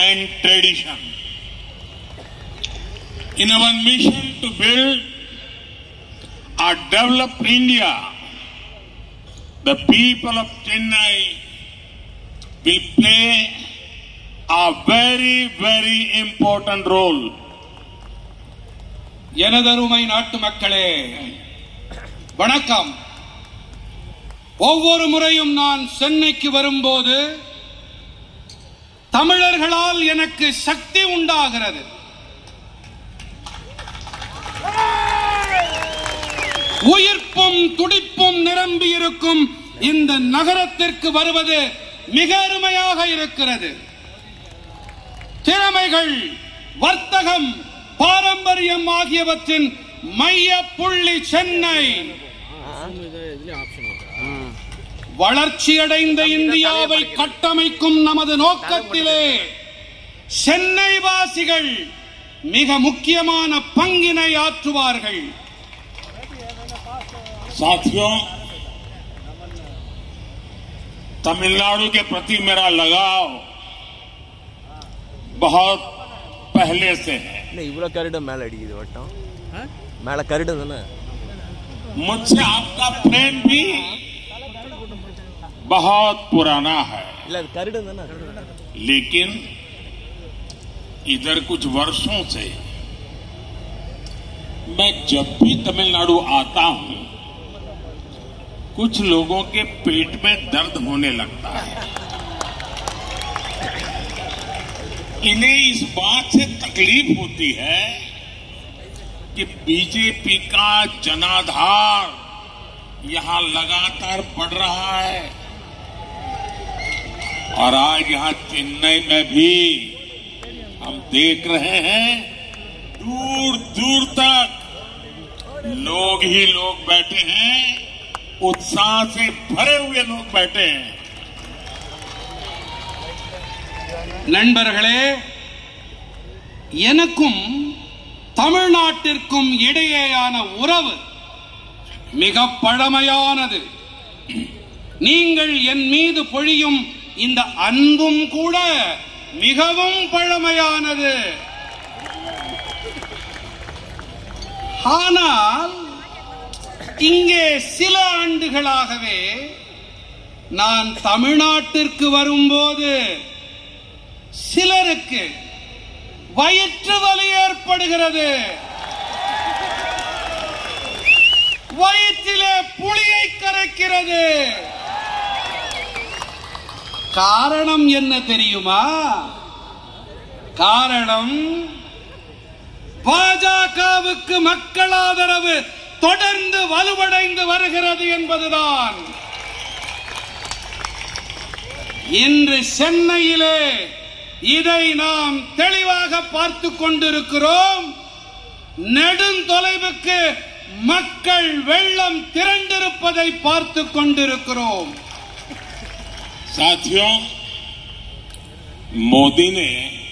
and tradition. In our mission to build a developed India, the people of Chennai will play a very, very important role. எனதருமை நாட்டு மக்களே, வணக்கம். ஒவ்வொரு முறையும் நான் சென்னைக்கு வரும்போது தமிழர்களால் எனக்கு சக்தி உண்டாகிறது. உயிர்ப்பும் துடிப்பும் நிரம்பி இருக்கும் இந்த நகரத்திற்கு வருவது மிக அருமையாக இருக்கிறது. திறமைகள், வர்த்தகம், பாரம்பரியம் ஆகியவற்றின் மைய புள்ளி சென்னை. வளர்ச்சியடைந்த இந்தியாவை கட்டமைக்கும் நமது நோக்கத்திலே சென்னை வாசிகள் மிக முக்கியமான பங்கினை ஆற்றுவார்கள். साथियों, तमिलनाडु के प्रति मेरा लगाव बहुत पहले से है. मुझसे आपका प्रेम भी बहुत पुराना है. लेकिन इधर कुछ वर्षों से मैं जब भी तमिलनाडु आता हूं, कुछ लोगों के पेट में दर्द होने लगता है. इन्हें इस बात से तकलीफ होती है कि बीजेपी का जनाधार यहां लगातार बढ़ रहा है और आज यहां चेन्नई में भी हम देख रहे हैं दूर दूर तक लोग ही लोग बैठे हैं, उत्साह से भरे हुए लोग बैठे हैं. நண்பர்களே, எனக்கும் தமிழ்நாட்டிற்கும் இடையேயான உறவு மிக பழமையானது. நீங்கள் என் மீது பொழியும் இந்த அன்பும் கூட மிகவும் பழமையானது. ஆனால் இங்கே சில ஆண்டுகளாகவே நான் தமிழ்நாட்டிற்கு வரும்போது சிலருக்கு வயிற்று வலி ஏற்படுகிறது. வயிற்றிலே புளியை கரைக்கிறது. காரணம் என்ன தெரியுமா? காரணம் பாஜகவுக்கு மக்கள் ஆதரவு தொடர்ந்து வலுவடைந்து வருகிறது என்பதுதான். இன்று சென்னையிலே இதை நாம் தெளிவாக பார்த்துக் கொண்டிருக்கிறோம். நெடுந்தொலைவுக்கு மக்கள் வெள்ளம் திரண்டிருப்பதை பார்த்துக் கொண்டிருக்கிறோம். साथियों, मोदी ने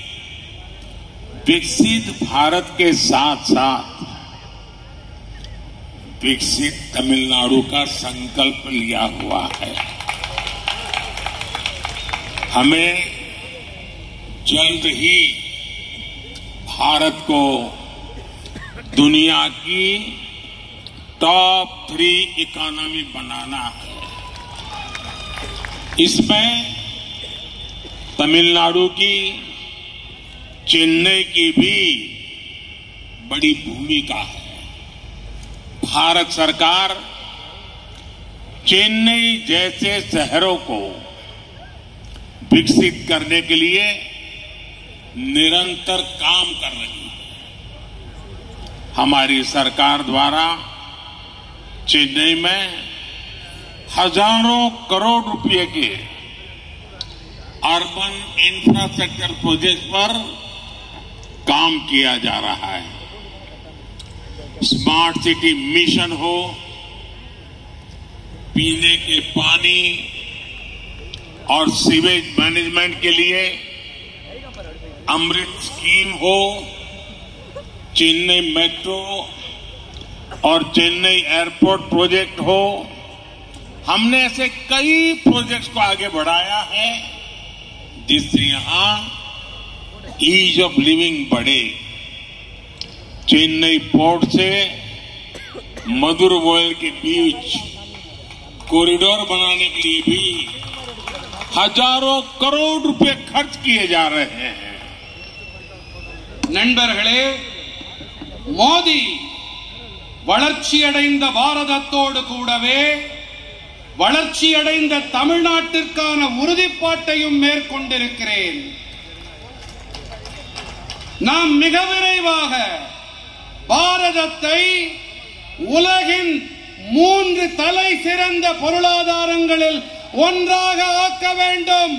विकसित भारत के साथ साथ विकसित तमिलनाडु का संकल्प लिया हुआ है. हमें जल्द ही भारत को दुनिया की टॉप 3 इकोनॉमी बनाना है. इसमें तमिलनाडु की, चेन्नई की भी बड़ी भूमिका है. भारत सरकार चेन्नई जैसे शहरों को विकसित करने के लिए निरंतर काम कर रही है. हमारी सरकार द्वारा चेन्नई में हजारों करोड़ रुपए के अर्बन इंफ्रास्ट्रक्चर प्रोजेक्ट पर काम किया जा रहा है. स्मार्ट सिटी मिशन हो, पीने के पानी और सीवेज मैनेजमेंट के लिए अमृत स्कीम हो, चेन्नई मेट्रो और चेन्नई एयरपोर्ट प्रोजेक्ट हो, हमने ऐसे कई प्रोजेक्ट्स को आगे बढ़ाया है जिससे यहां ईज ऑफ लिविंग बढ़े। चेन्नई पोर्ट से मदुरवायल के बीच कॉरिडोर बनाने के लिए भी हजारों करोड़ रुपए खर्च किए जा रहे हैं। நண்பர்களே, மோடி வளர்ச்சியடைந்த பாரதத்தோடு கூடவே வளர்ச்சியடைந்த தமிழ்நாட்டிற்கான உறுதிப்பாட்டையும் மேற்கொண்டிருக்கிறேன். நாம் மிக விரைவாக பாரதத்தை உலகின் 3 தலை சிறந்த பொருளாதாரங்களில் ஒன்றாக ஆக்க வேண்டும்.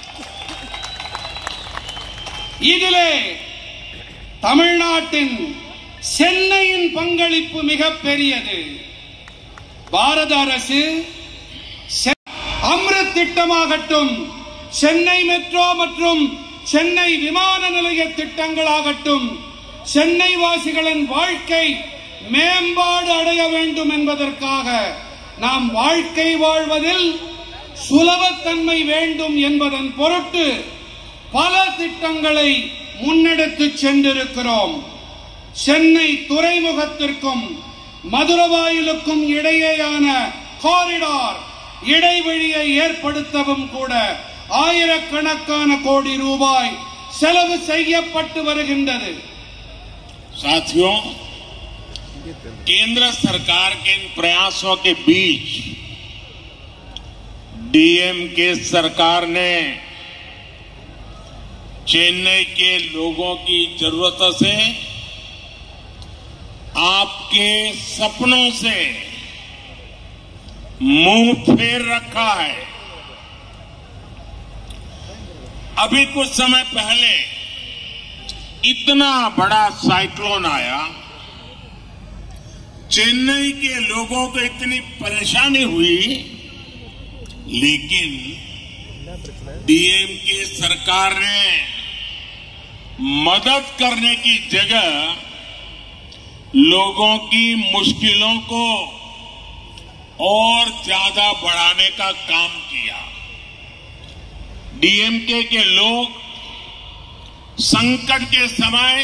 இதிலே தமிழ்நாட்டின் சென்னையின் பங்களிப்பு மிகப் பெரியது. பாரத அரசு அம்ருத் திட்டமாகட்டும், சென்னை மெட்ரோ மற்றும் சென்னை விமான நிலைய திட்டங்களாகட்டும், சென்னை வாசிகளின் வாழ்க்கை மேம்பாடு அடைய வேண்டும் என்பதற்காக நாம் வாழ்க்கை வாழ்வதில் சுலபத்தன்மை வேண்டும் என்பதன் பொருட்டு பல திட்டங்களை முன்னெடுத்துச் சென்றிருக்கிறோம். சென்னை துறைமுகத்திற்கும் மதுரவாயிலுக்கும் இடையேயான காரிடார் இடைவெளியை ஏற்படுத்தவும் கூட ஆயிரக்கணக்கான கோடி ரூபாய் செலவு செய்யப்பட்டு வருகின்றது. साथियों, केंद्र सरकार के इन प्रयासों के बीच डीएमके सरकार ने चेन्नई के लोगों की जरूरतों से, आपके सपनों से मुंह फेर रखा है। अभी कुछ समय पहले इतना बड़ा साइक्लोन आया, चेन्नई के लोगों को इतनी परेशानी हुई, लेकिन डीएमके सरकार ने मदद करने की जगह लोगों की मुश्किलों को और ज्यादा बढ़ाने का काम किया। डीएमके के लोग संकट के समय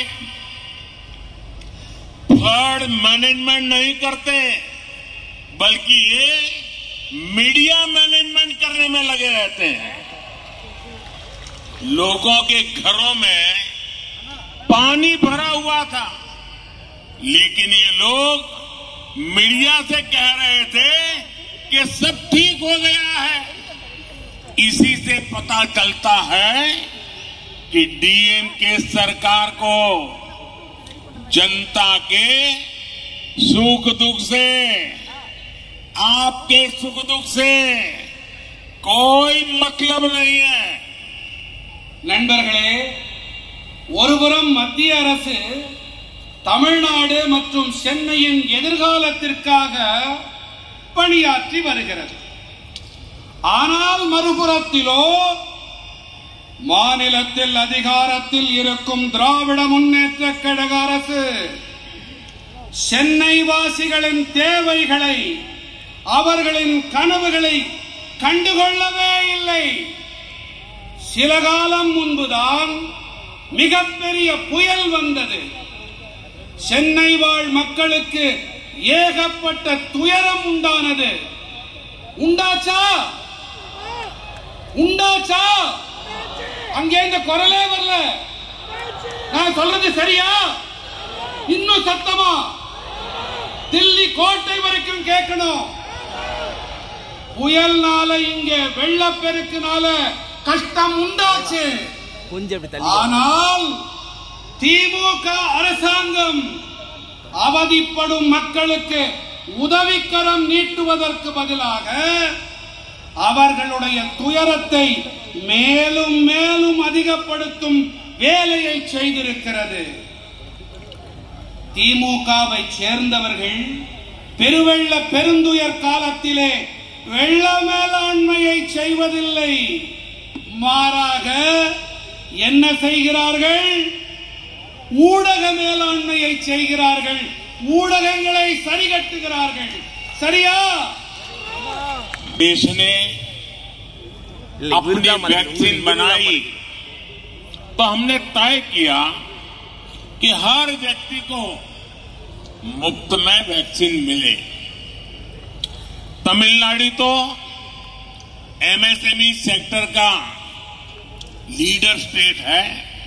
फ्लड मैनेजमेंट नहीं करते, बल्कि ये मीडिया मैनेजमेंट करने में लगे रहते हैं। लोगों के घरों में पानी भरा हुआ था, लेकिन ये लोग मीडिया से कह रहे थे कि सब ठीक हो गया है। इसी से पता चलता है कि डीएमके सरकार को जनता के सुख दुख से, आपके सुख दुख से कोई मतलब नहीं है। நண்பர்களே, ஒருபுறம் மத்திய அரசு தமிழ்நாடு மற்றும் சென்னையின் எதிர்காலத்திற்காக பணியாற்றி வருகிறது. ஆனால் மறுபுறத்திலோ மாநிலத்தில் அதிகாரத்தில் இருக்கும் திராவிட முன்னேற்றக் கழக அரசு சென்னை வாசிகளின் தேவைகளை, அவர்களின் கனவுகளை கண்டுகொள்ளவே இல்லை. சில காலம் முன்புதான் மிகப்பெரிய புயல் வந்தது. சென்னை வாழ் மக்களுக்கு ஏகப்பட்ட துயரம் உண்டானது. உண்டாச்சா? அங்கே இந்த குரலே வரல. நான் சொல்றது சரியா? இன்னும் சத்தமா தில்லி கோட்டை வரைக்கும் கேட்கணும். புயல்னால இங்கே வெள்ளப்பெருக்குனால கஷ்டம் உண்டாச்சு. ஆனால் திமுக அரசாங்கம் அவதிப்படும் மக்களுக்கு உதவிக்கரம் நீட்டுவதற்கு பதிலாக அவர்களுடைய துயரத்தை மேலும் மேலும் அதிகப்படுத்தும் வேலையை செய்திருக்கிறது. திமுகவை சேர்ந்தவர்கள் பெருவெள்ள பெருந்துயர் காலத்திலே வெள்ள மேலாண்மையை செய்வதில்லை. மாறாக என்ன செய்கிறார்கள்? ஊடக மேலாண்மையை செய்கிறார்கள். ஊடகங்களை சரிகட்டுகிறார்கள். சரியா? देश ने अपनी वैक्सीन बनाई तो हमने तय किया कि हर व्यक्ति को मुफ्त में वैक्सीन मिले। तमिलनाडु तो एमएसएमई सेक्टर का लीडर स्टेट है।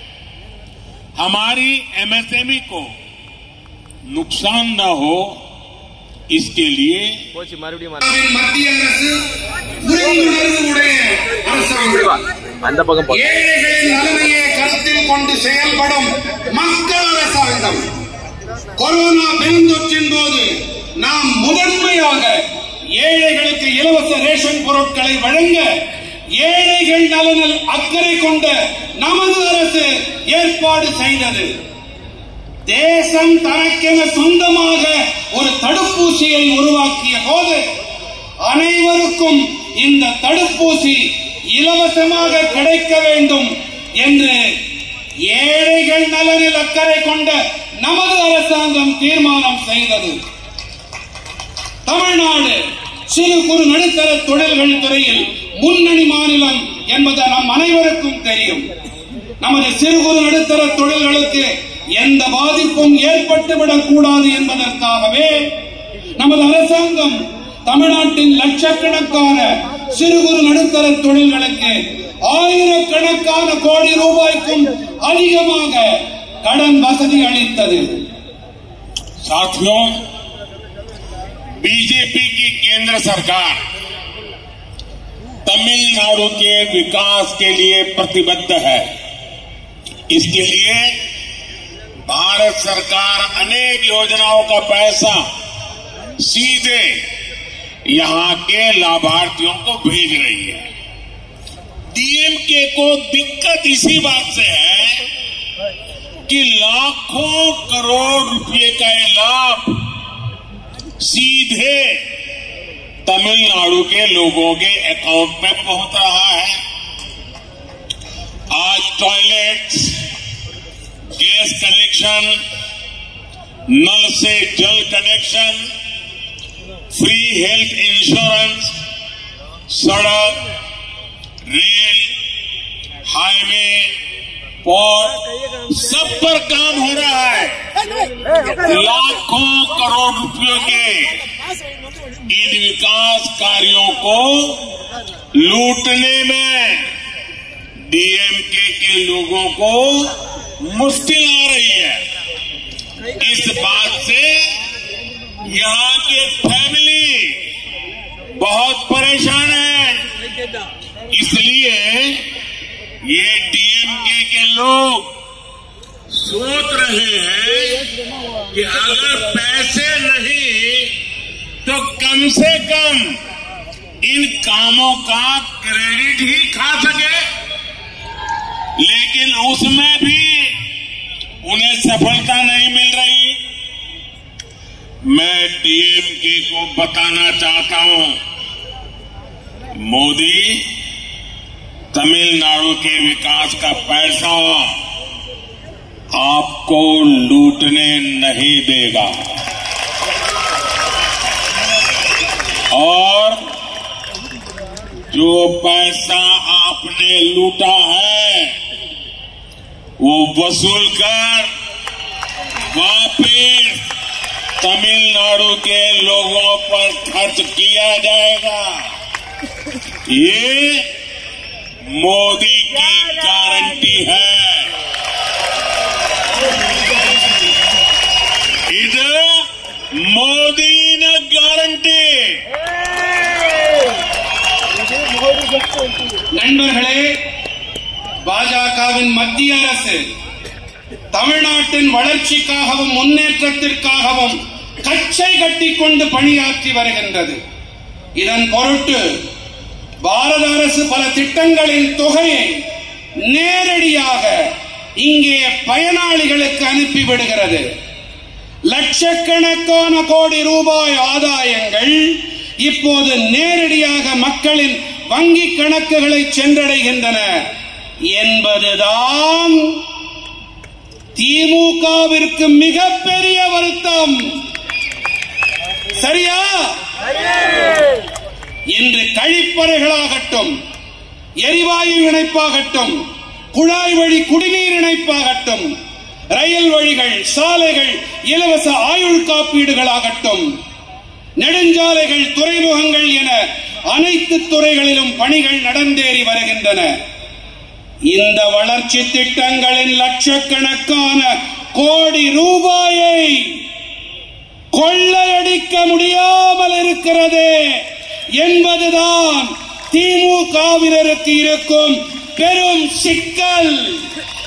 हमारी एमएसएमई को नुकसान न हो इसके लिए மத்திய அரசு புரிந்துணர்வுடைய அரசாங்கம், ஏழைகளின் நலனையே கருத்தில் கொண்டு செயல்படும் மக்கள் அரசாங்கம். கொரோனா பெருந்தொற்றின் போது நாம் முதன்மையாக ஏழைகளுக்கு இலவச ரேஷன் பொருட்களை வழங்க ஏழைகள் நலனில் அக்கறை கொண்ட நமது அரசு ஏற்பாடு செய்தது. தேசம் தனக்கென சொந்தமாக ஒரு தடுப்பூசியை உருவாக்கிய போது அனைவருக்கும் இந்த தடுப்பூசி இலவசமாக கிடைக்க வேண்டும் என்று ஏழைகள் நலனில் அக்கறை கொண்ட நமது அரசாங்கம் தீர்மானம் செய்தது. தமிழ்நாடு சிறு குறு நடுத்தர தொழில்கள் துறையில் முன்னணி மாநிலம் என்பது நம் அனைவருக்கும் தெரியும். நமது சிறு குறு நடுத்தர தொழில்களுக்கு எந்த பாதிப்பும் ஏற்பட்டுவிடக் கூடாது என்பதற்காகவே நமது அரசாங்கம் தமிழ்நாட்டின் லட்சக்கணக்கான சிறு குறு நடுத்தர தொழில்களுக்கு ஆயிரக்கணக்கான கோடி ரூபாய்க்கும் அதிகமாக கடன் வசதி அளித்தது. साथियों, बीजेपी की केंद्र सरकार तमिलनाडु के विकास के लिए प्रतिबद्ध है। इसके लिए भारत सरकार अनेक योजनाओं का पैसा सीधे यहां के लाभार्थियों को भेज रही है। डीएमके को दिक्कत इसी बात से है कि लाखों करोड़ रुपए का ये लाभ सीधे तमिलनाडु के लोगों के अकाउंट में पहुंच रहा है। आज टॉयलेट्स, गैस कनेक्शन, नल से जल कनेक्शन, फ्री हेल्थ इंश्योरेंस, सड़क, रेल, हाईवे, पोर्ट, सब पर काम हो रहा है। लाखों करोड़ रुपयों के इन विकास कार्यों को लूटने में डीएमके के लोगों को मुश्किल आ रही है। इस बात से यहाँ की फैमिली बहुत परेशान है। इसलिए ये डीएमके के लोग सोच रहे हैं कि अगर पैसे नहीं तो कम से कम इन कामों का क्रेडिट ही खा सके, लेकिन उसमें भी उन्हें सफलता नहीं मिल रही। मैं डीएमके को बताना चाहता हूं, मोदी तमिलनाडु के विकास का पैसा आपको लूटने नहीं देगा और जो पैसा आपने लूटा है वो वसूल कर वापस तमिलनाडु के लोगों पर खर्च किया जाएगा। ये मोदी की गारंटी है। இது மோடியின் கேரண்டி. நண்பர்களே, பாஜகவின் மத்திய அரசு தமிழ்நாட்டின் வளர்ச்சிக்காகவும் முன்னேற்றத்திற்காகவும் கச்சை கட்டிக்கொண்டு பணியாற்றி வருகின்றது. இதன் பொருட்டு பாரத அரசு பல திட்டங்களின் தொகையை நேரடியாக இங்கே பயனாளிகளுக்கு அனுப்பிவிடுகிறது. லட்சக்கணக்கான கோடி ரூபாய் ஆதாயங்கள் இப்போது நேரடியாக மக்களின் வங்கி கணக்குகளை சென்றடைகின்றன என்பதுதான் திமுகவிற்கு மிகப்பெரிய வருத்தம். சரியா? இன்று கழிப்பறைகளாகட்டும், எரிவாயு இணைப்பாகட்டும், குழாய் வழி குடிநீர் இணைப்பாகட்டும், ரயில் வழிகள், சாலைகள், இலவச ஆயுள் காப்பீடுகளாகட்டும், நெடுஞ்சாலைகள், துறைமுகங்கள் என அனைத்து துறைகளிலும் பணிகள் நடந்தேறி வருகின்றன. இந்த வளர்ச்சி திட்டங்களின் லட்சக்கணக்கான கோடி ரூபாயை கொள்ளையடிக்க முடியாமல் இருக்கிறது என்பதுதான் திமுகவினருக்கு இருக்கும் பெரும் சிக்கல்.